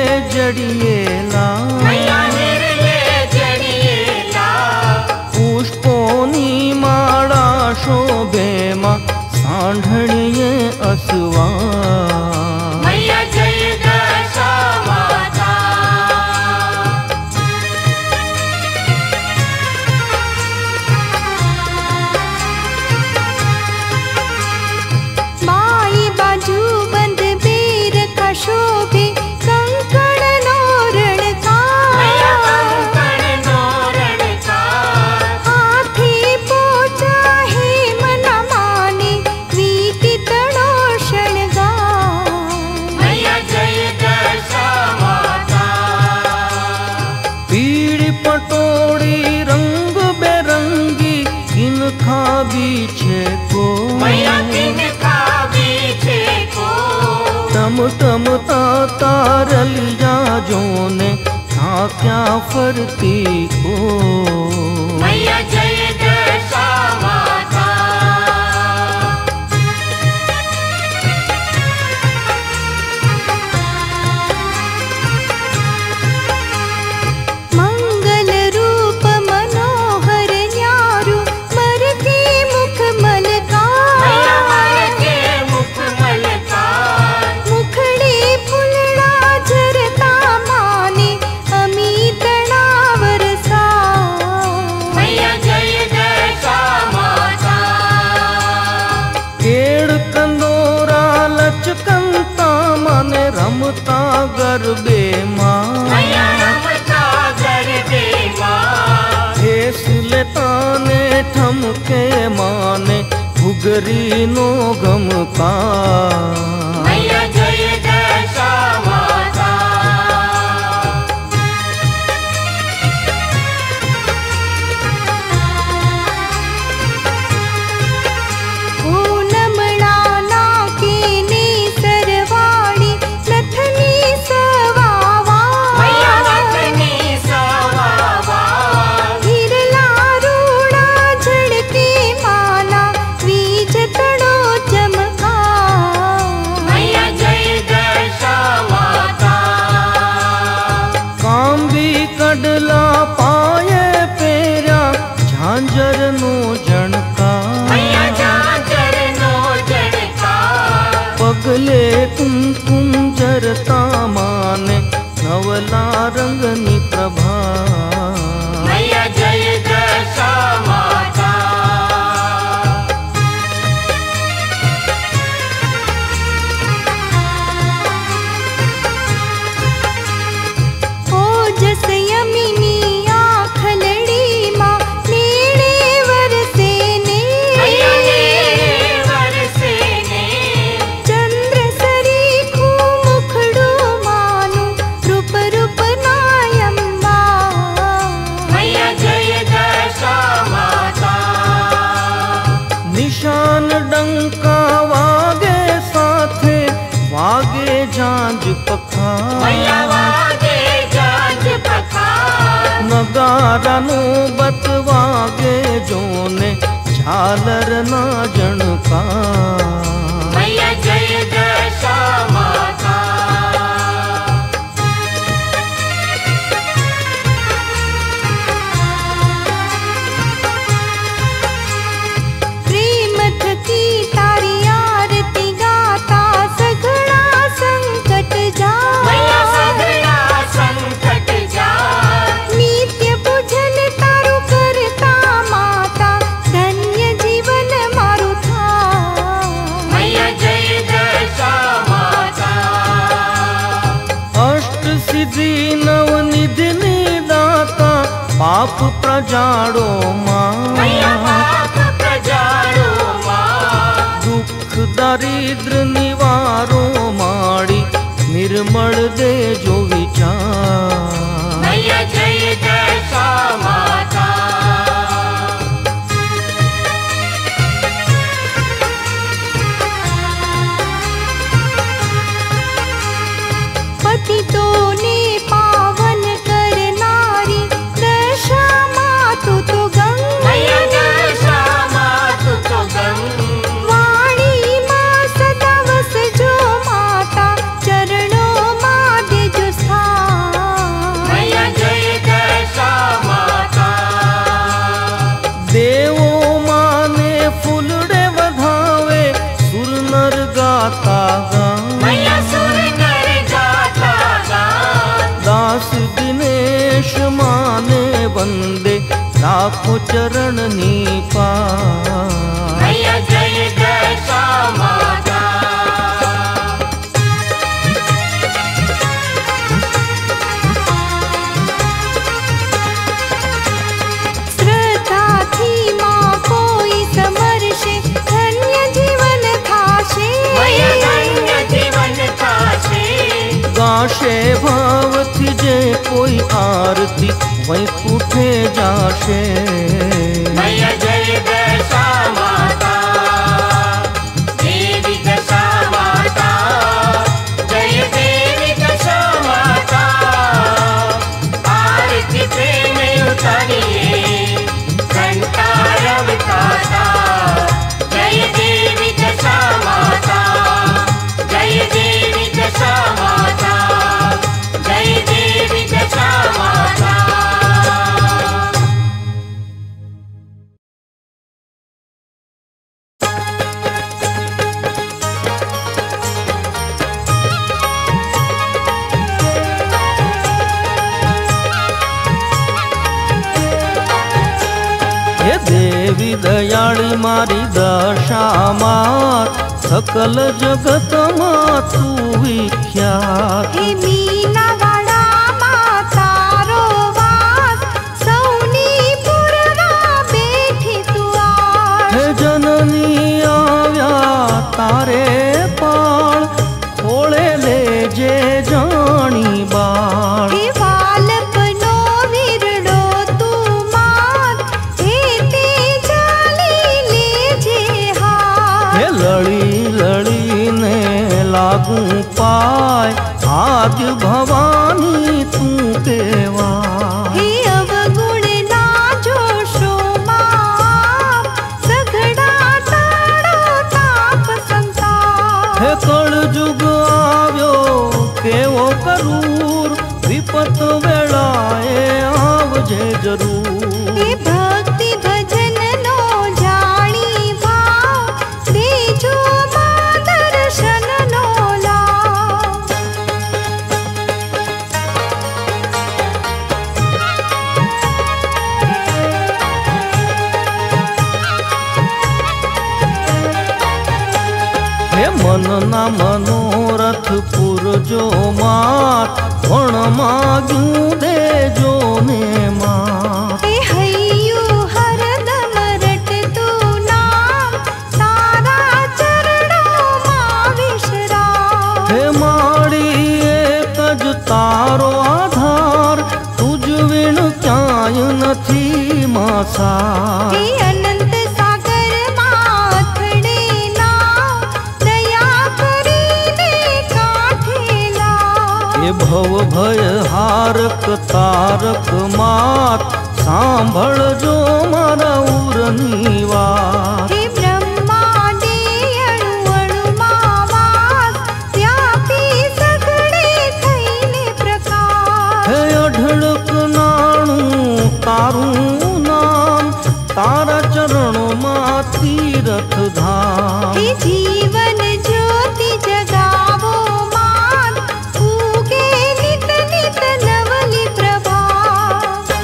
जड़िएला मैया हिरले जड़िएला पुष्पोनी माळा शोभे मा सांढणिये असवा मैया जय दशा माता बाई बाजू बंद बेर का शोभे कंकण नोरण का मैया कंकण नोरण का हाथी पोचा है मन माने वीति तड़ो शणगार मैया जय दशा माता पीड़ी पटोड़ी रंग बेरंगी इनका बीछे को मैया तिनका बीछे को टम टम तारलिया जोने क्या फरती को मैया जय दशा माता मंगल रूप मनोहर न्यारू मर के मुख मलकार मैया मर के मुख मलकार मुखड़े फुलड़ा झरता माने अमितड़ा वरसा मैया जय दशा माता केड़ कंदोरा लचकंता माने रमता गरबे माँ मैया रमता गरबे माँ ठेस लेताने ठमके माने घुगरी नो गम का मैया जय दशा माता पूनमणा नाके ने सरवाणी नथनी सवावा मैया रतनी सवावा हिरला रूड़ा झड़के माना वीज तड़ो चमका मैया जय दशा माता कांबी कडला पाये पेरा झांझर नो जणका मैया झांझर नो जड़का पगले कुमकुम जरता माने नवला रंगनी प्रभा मैया जय दशा माता ओजस यमिनी आखलड़ी माँ नेड़े वरसे ने मैया नेड़े वरसे ने चंद्र सरीखू मुखड़ू मानु रूप रूप नायम्बा मैया जय दशा माता निशान डंका वागे साथे वागे झांझ पखा मैया वागे जांज पखार नगारा नो बतवागे जोने झालर ना जणका मैया जय दशा माता प्रेम थकी तारी आरती गाता सघड़ा संकट जा मैया सगड़ा संकट जा नित्य पूजन तारू करता माता धन्य जीवन मारू था मैया जय दशा माता अष्ट सिद्धि नव निधि दाता पाप प्रजाड़ो मैया माँ पाप प्रजाड़ो माँ दुख दारिद्र निवारो माड़ी निर्मल दे जो विचार मैया जय दशा माता पतितों ने पावन करनारी दशा मातु तो गंग मैया दशा मातु तो गंग वाणी माँ सदा वस जो माता चरणों माँ दे जो स्था चरणनी पाय। मैया जय दशा माता। श्रद्धा थी माँ कोई समर्षे, धन्य जीवन थाशे। मैया धन्य जीवन थाशे। गाशे भावथी जे कोई आरती वैकुंठे जाशे। मैया जय दशा माता, देवी दशा माता, जय देवी दशा माता। आरती प्रेम उतारिए घंटा रवताता। जय देवी दशा माता, जय देवी दशा माता, जय देवी दशा माता। हे देवी दयाળી मारी दशा मात, सकल जगत मां तू विख्यात। हे मीना वाड़ा माँ तारो वास, सौनी पुरवा बैठी तू आस। हे जननी आव्या तारे पाळ, खोळे लेजे जाणी बाळ। हे बालपनो विरडो तू मात, हे ते जाली लेजे हाथ। हे लड़ी लड़ी ने लागू पाय, आद्य भवानी तू केवा। हे अवगुण ना जोशो माप, सघड़ा ताड़ो ताप संताप। हे कळजुग आव्यो केवो करूर, विपत वेळाए आवजे जरूर। हे भक्ति भजन नो जाणी भाव, देजो मां दर्शन नो लाव। हे मन ना मनोरथ पुरजो मात, पण माग्યું देजो ने मात। हे हय्यु हरदम रटतु नाम, तारा चरणों मां विश्राम। हे माड़ी एक ज तारो आधार, तुझ विण क्याय नथी मासार। हे अनंत सागर माथड़े नाव, दया करीने काठे लाव। हे भव भय हारक तारक मात, सांभळजो मारा उરની વાત। हे ब्रह्मांडे अणु अणु मां वास, व्यापी सगळे थईने प्रकाश। हे अढळक नाणું તારું નામ, તારા ચરણોમાં તીરથ ધામ। हे जीवन ज्योति जगावो मान, उगे नित नित नवली प्रभात।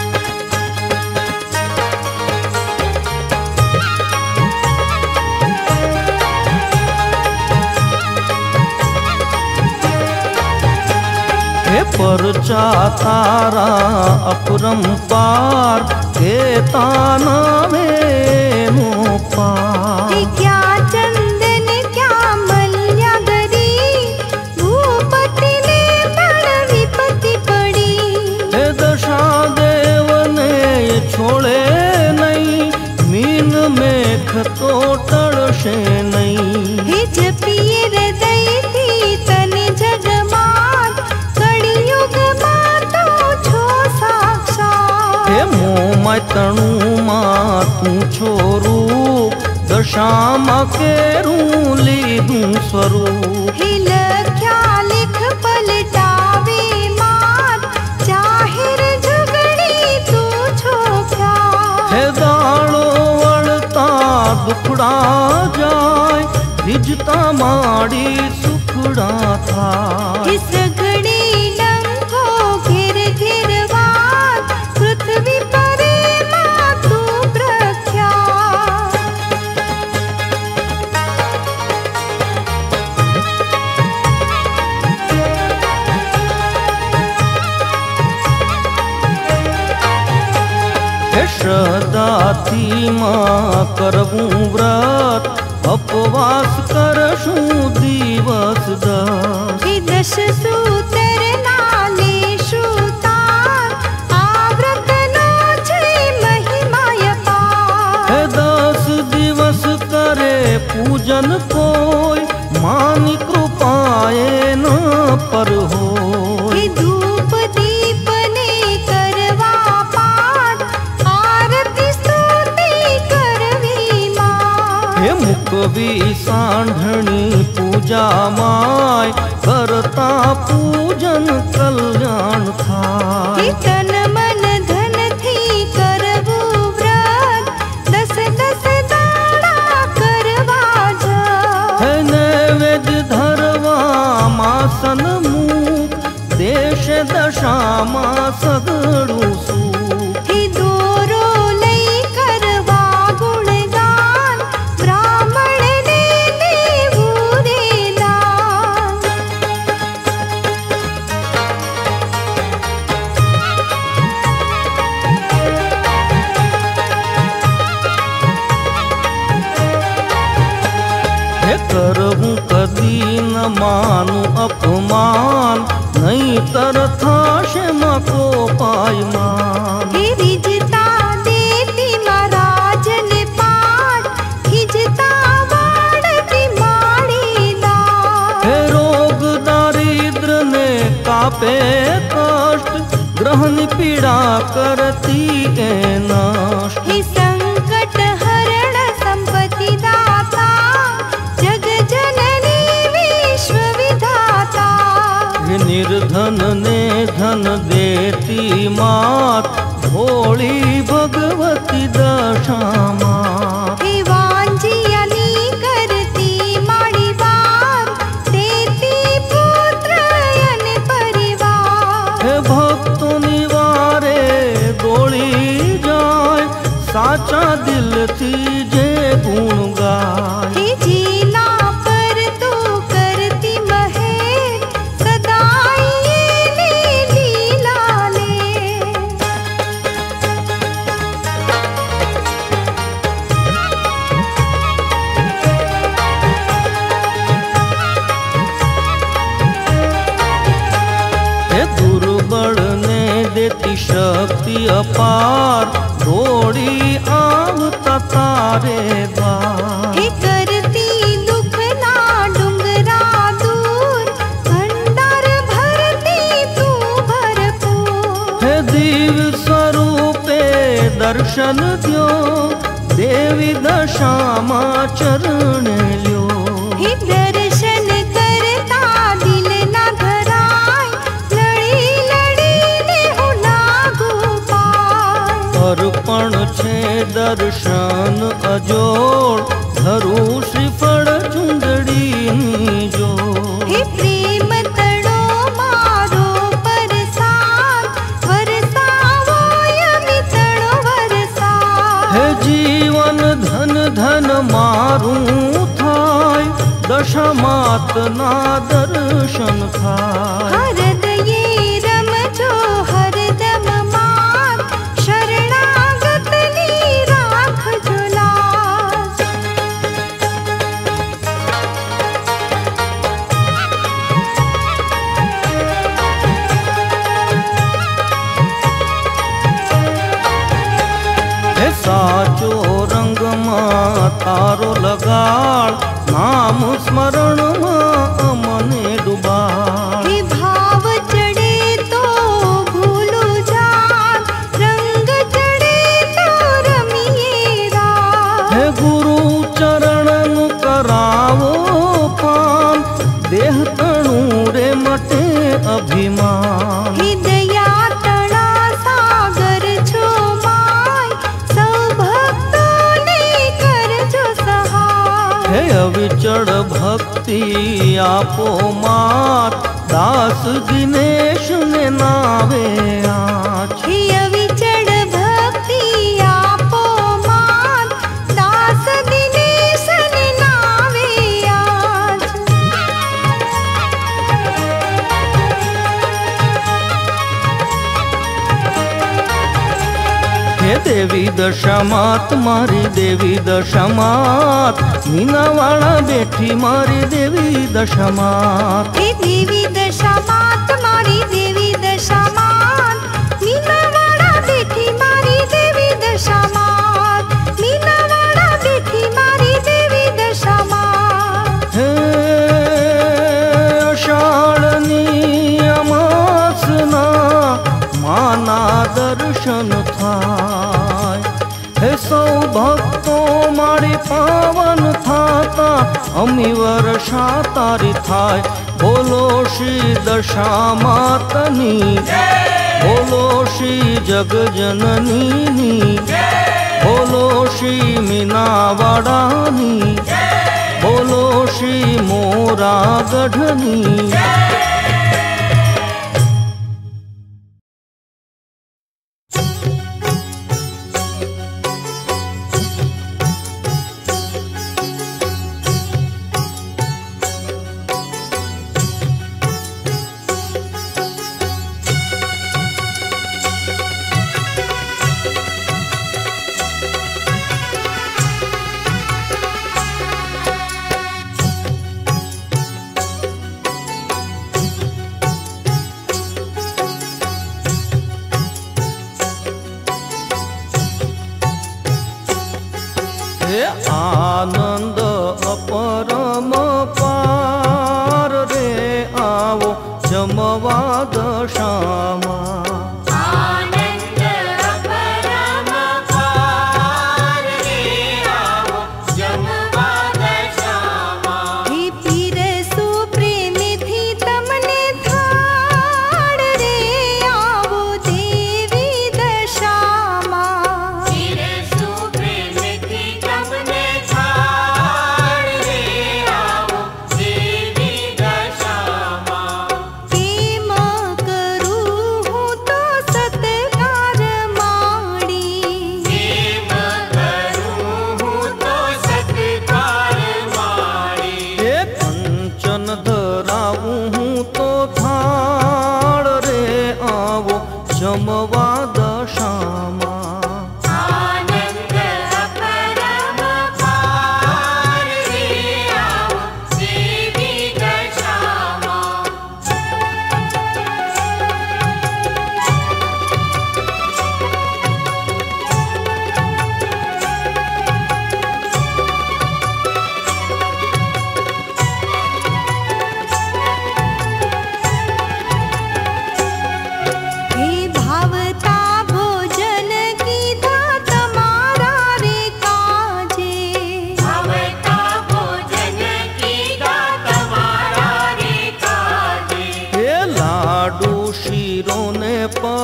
हे परचा तारा अपरंपार, हे ताना नो पार। हे क्या चंदन क्या मल्यागरी, भूपति ने पण विपत्ति पड़ी। हे दशा देव ने छोड़े नहीं, मीन मेघ तो टळशे नहीं। हे जपिए हृदय थी तन जगमात, कलियुग मां तो छो साक्षात। हे मोमाय तणुं तू छो रूप, दशामा केरूं लीधुं स्वरूप। हे लख्या लिख पलटावे मात, जाहिर झगड़ी तू छो ख्यात। हे दाड़ो वळता दुखड़ा जाय, रिजता माड़ी सुखड़ा थाय। हे सगड़ी डंको घिर घिर वात, पृथ्वी परे मां तू શ્રદ્ધાથી માં કરવું વ્રત ઉપવાસ કરશું દિવસ 10 હે દશ સૂતર ના લેશું તાર આ વ્રતનો છે મહિમા અપાર હે 10 દિવસ કરે પૂજન કોઈ માની કૃપાએ ન પર હોય હે ધૂપ દીપ ને કરવા પાઠ આરતી સ્તુતિ કરવી માં હે મુકવી સાંઢણી પૂજા માય કરતા પૂજન કલ્યાણ હે થાય તન મન ધન થી કરવું વ્રત 10 દાડા કરવા જા હે નૈવેદ્ય ધરવામાં સન્મુખ દેશે દશામાં સગડું સુખ હે દોરો લઈ કરવા ગુણગાન બ્રાહ્મણ ને દેવું રે દાન હે કરવું કદી ન માનું અપમાન નહીતર થાશે માં કોપાયમાન હે રીજતા દેતી મહારાજ ને પાઠ ખીજતા વાળતી માડી દાન હે રોગ દારિદ્ર ને કાપે કષ્ટ ગ્રહની પીડા કરતી એ નષ્ટ હે સંકટ હરણ સંપત્તિ દાતા જગ જનની વિશ્વ વિધાતા હે નિર્ધન ને ધન દેતી માત ભોળી ભગવતી દશામાં હે વાંજિયાની કરતી માડી વાર દેતી પુત્ર અને પરિવાર હે ભક્તોની વારે દોડી જાય સાચા દિલથી જે ગુણ ગાય હે જીના પર તું કરતી મહેર સદાય એની લીલા લે હે દુર્બળ ને દેતી શક્તિ અપાર દોડી આવતા તારે દ્વાર હે કરતી દુઃખના ડુંગરા દૂર ભંડાર ભરતી તું ભરપૂર હે દિવ્ય સ્વરૂપે દર્શન દ્યો દેવી દશામાં ચરણ લ્યો હે દર્શન કરતા દિલ ના ધરાય લડી લડીને હું લાગુ પાય અર્પણ છે દર્શન અજોડ ધરું શ્રીફળ ચુંદડીની જોડ હે પ્રેમ તણો મારો પરસાદ વરસાવો યમી તણો વરસાદ હે જીવન ધન ધન મારું થાય દશામાતના દર્શન થાય હૃદયે રમજો હરદમ માત શરણાગતની રાખજો લાજ હે સાચો રંગમાં તારો લગાડ નામ સ્મરણમાં અમને ડુબાડ હે ભાવ ચડે તો ભૂલું જાત રંગ ચડે તો રમીએ રાત હે ગુરુ ચરણનું કરાવો પાન દેહ તણું રે મટે અભિમાન હે દયા તણા સાગર છો માય સૌ ભક્તોને કરજો સહાય હે અવિચળ ભક્તિ આપો માત દાસ દિનેશ ને નાવે આજ હે અવિચળ ભક્તિ આપો માત દાસ દિનેશ ને નાવે આજ હે देवी दशामात मारी देवी दशामात, मीनावाड़ा बैठी मारी देवी दशामात। हे देवी दशामात मारी देवी दशामात, मीनावाड़ा बैठी मारी देवी दशामात, मीनावाड़ा बैठी मारी देवी दशामात। हे अषाढ़नी अमासना माना दर्शन थाय, हे सौ भक्तो मारी पावन थाता अमी वर्षा तारी थाय। बोलो श्री दशामातनी, बोलो श्री जगजननी, बोलो श्री मीनावाड़ानी, बोलो श्री मोरागढ़नी। आनंद अपरम पार रे आवो जमवा दशामा। आनंद अपरम पार रे आवो जमवा दशामा। हे पीरसो प्रेमथी तमने थाळ रे आवो देवी दशामा। पीरसो प्रेमथी तमने थाळ रे आवो देवी दशामा। केम करूं हूँ तो सत्कार माड़ी, केम करूं हूँ तो सत्कार माड़ी। हे कंचन धराऊं हूँ तो थाड़ रे आवो जमवा दशामा। आनंद अपरम पार रे आवो देवी दशामा। हे भावता भोजन कीधा तमारा रे काजे। भवता भोजन कीधा तमारा रे काजे। हे लाडू शीरो ने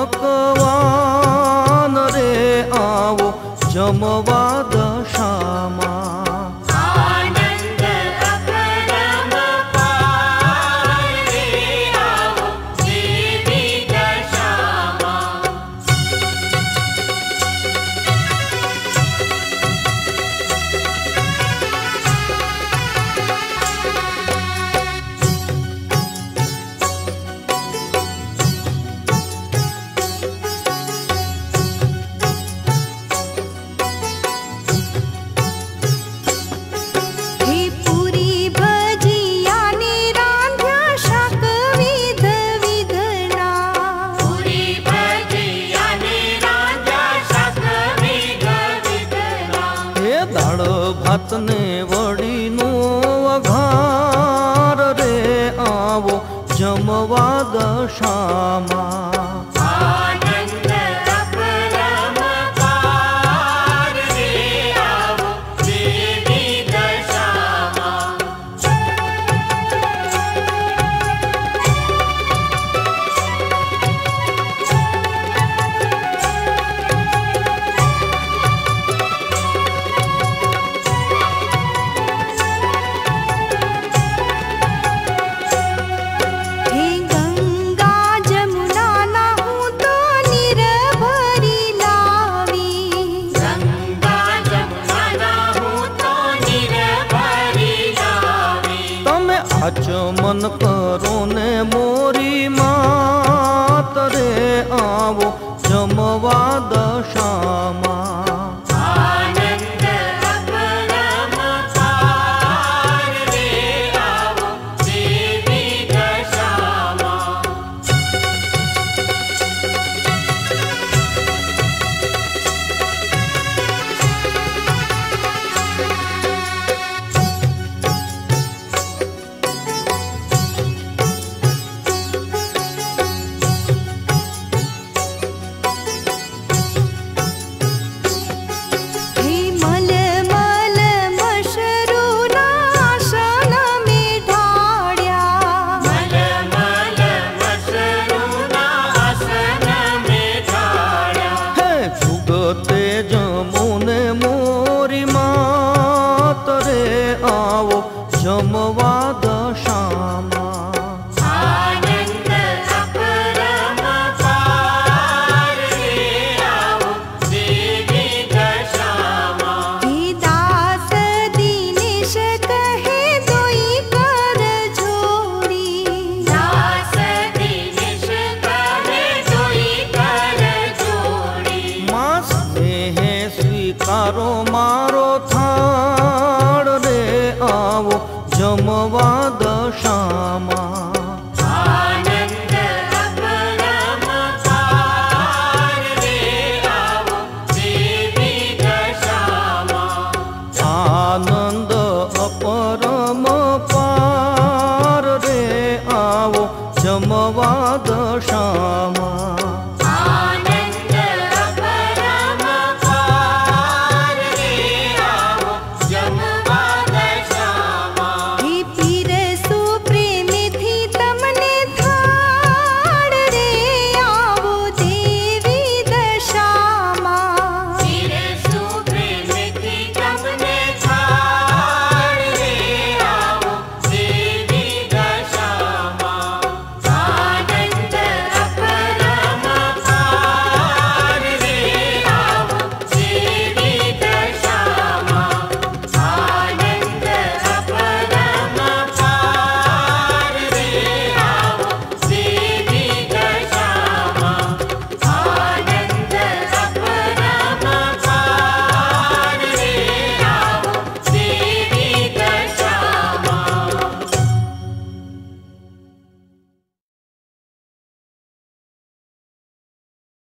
पकवान रे आवो जमवा दशामा। आनंद अपरम पार रे आवो देवी दशामा। हे पूरी भजिया ने रांध्या शाक विध विधना। पूरी भजिया ने रांध्या शाक विध विधना। हे दाळ भात ने वड़ी नो वघार रे आवो जमवा दशामा। आनंद अपरम पार रे आवो देवी दशामा। हे गंगा जमुना नाहूँ तो निर्भरी लावी। गंगा जमुना नाहूँ तो निर्भरी लावी। तमे आचमन करो ने मोरी मात रे आवो जमवा दशामा। મારો